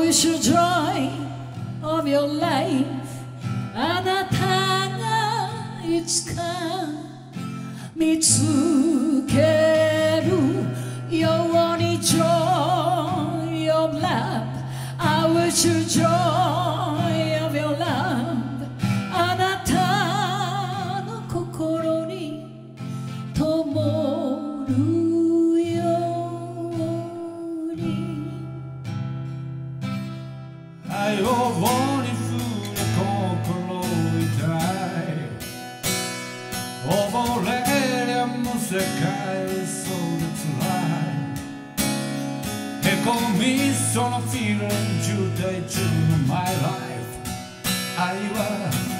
wish you joy of your life あなたがいつか見つけるように Joy of love I wish you joy of your love あなたの心に灯るように愛を棒に振り心痛い溺れりゃもう世界そうで辛いへこみそのフィールン渋滞中の My life 愛は